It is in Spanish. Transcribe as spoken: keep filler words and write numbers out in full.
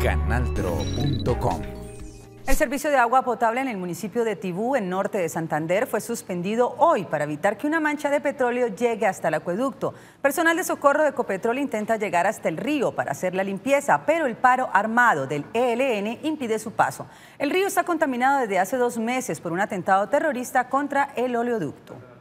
canaltro punto com. El servicio de agua potable en el municipio de Tibú, en norte de Santander, fue suspendido hoy para evitar que una mancha de petróleo llegue hasta el acueducto. Personal de socorro de Ecopetrol intenta llegar hasta el río para hacer la limpieza, pero el paro armado del E L N impide su paso. El río está contaminado desde hace dos meses por un atentado terrorista contra el oleoducto.